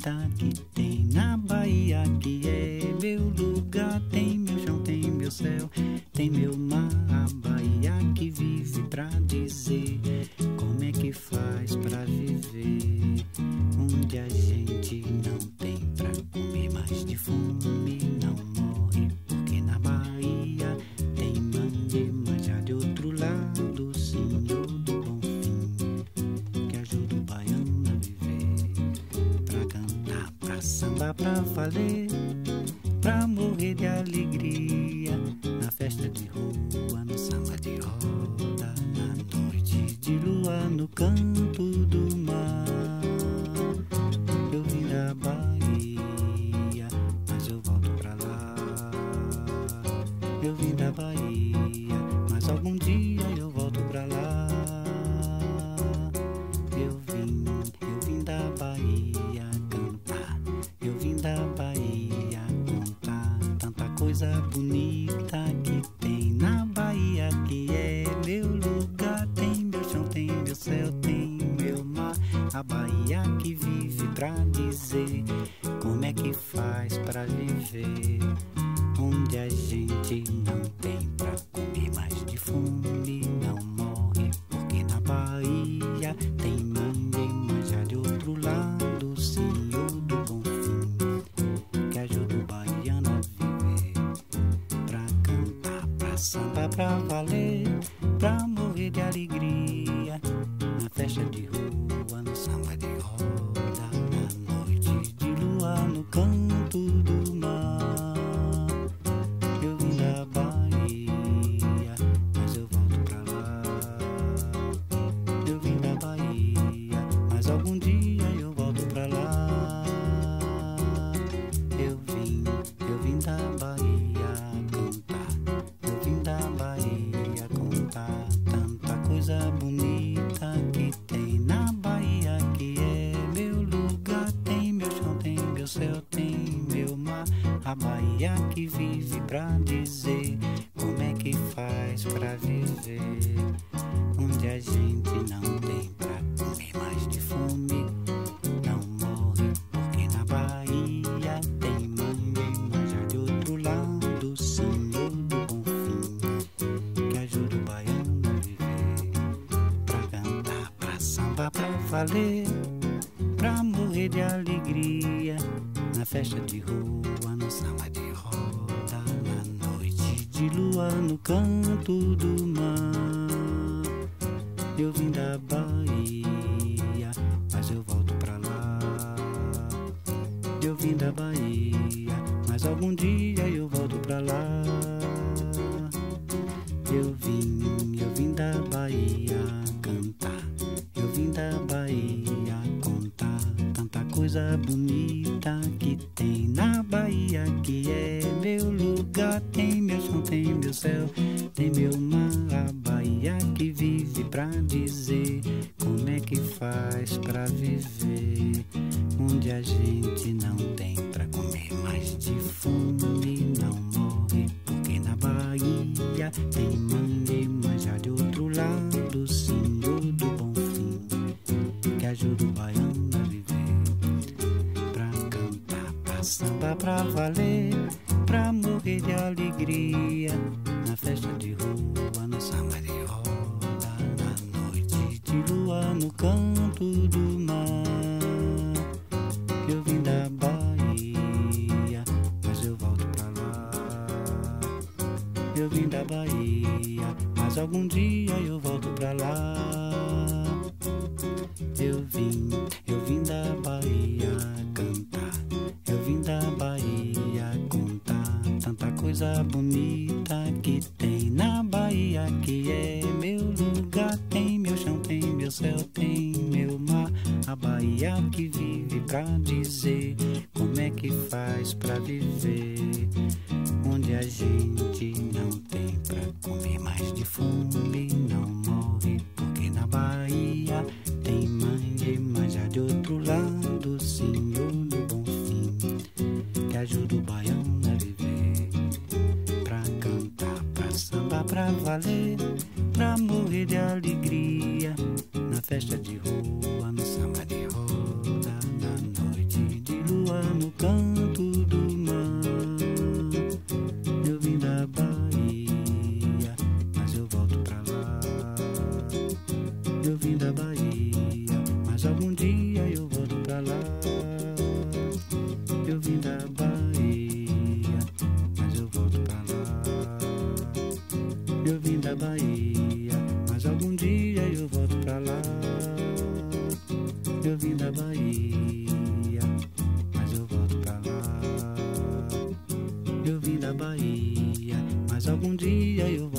bonita que tem na Bahia, que é meu lugar. Tem meu chão, tem meu céu, tem meu mar. A Bahia que vive pra dizer como é que faz pra viver. Onde a gente não tem pra comer, mas de fome não morre. Porque na Bahia tem mande, mas já de outro lado, Senhor do Bom Fim, que ajuda o baiano a viver. Pra cantar, pra sambar, pra valer, pra morrer de alegria. Na festa de rua, no samba de roda, na noite de lua, no canto do mar. Eu vim da Bahia, mas eu volto pra lá. Eu vim da Bahia, mas algum dia eu volto pra lá. Eu vim da Bahia cantar. Eu vim da Bahia contar tanta coisa bonita que tem na Bahia, que é meu lugar. Tem meu chão, tem meu céu, tem meu mar. A Bahia que vive pra dizer como é que faz pra viver. Onde a gente não tem pra comer, mas de fome não morre. Porque na Bahia tem mande, mas já de outro lado, o Senhor do Bom Fim, que ajuda o baiano a viver. Pra cantar, pra sambar, pra valer, pra morrer de alegria. Na festa de rua, no samba de roda, na noite de lua, no canto do mar. Eu vim da Bahia, mas eu volto pra lá. Eu vim da Bahia, mas algum dia eu volto pra lá. Eu vim da Bahia cantar. Eu vim da Bahia contar tanta coisa bonita que tem na Bahia, que é meu lugar. Tem meu chão, tem meu céu, tem meu mar. A Bahia que vive pra dizer como é que faz pra viver. Onde a gente não tem pra comer, mas de fome não morre. Porque na Bahia tem mande, mas já de outro lado, o Senhor do Bom Fim, que ajuda o baiano a viver. Pra cantar, pra sambar, pra valer, pra morrer de alegria. Na festa de rua, no samba de roda, na noite de lua, no canto do mar. Eu vim da Bahia, mas eu volto pra lá. Eu vim da Bahia, mas algum dia eu volto pra lá. Eu vim da Bahia cantar. Eu vim da Bahia contar tanta coisa bonita que tem na Bahia, que é meu lugar. Tem meu chão, tem meu céu, tem meu mar. A Bahia que vive pra dizer como é que faz pra viver. Onde a gente não tem pra comer, mas de fome não morre. Porque na Bahia tem mande, mas já de outro lado, o Senhor do Bom Fim, que ajuda o baiano a viver. Pra cantar, pra sambar, pra valer, pra morrer de alegria. Na festa de rua, no samba de roda, na noite de lua, no canto do mar. Eu vim da Bahia, mas eu volto pra lá. Eu vim da Bahia, mas algum dia eu volto pra lá. Eu vim da Bahia cantar. Eu vim da Bahia contar tanta coisa bonita que tem na Bahia, que é meu lugar. Tem meu chão, tem meu céu, tem meu mar. A Bahia que vive pra dizer como é que faz pra viver. Onde a gente não tem pra comer, mas de fome não morre. Porque na Bahia tem mande, mas já de outro lado, o Senhor do Bom Fim, que ajuda o baiano a viver. Pra cantar, pra sambar, pra valer, pra morrer de alegria. Na festa de rua, no samba de roda, na noite de no canto do mar. Eu vim da Bahia, mas eu volto pra lá. Eu vim da Bahia, mas algum dia eu volto pra lá. Eu vim da Bahia, mas eu volto pra lá. Eu vim da Bahia, mas algum dia eu volto pra lá. Eu vim da Bahia, mas eu volto pra lá. Eu vim da Bahia, mas algum dia eu volto.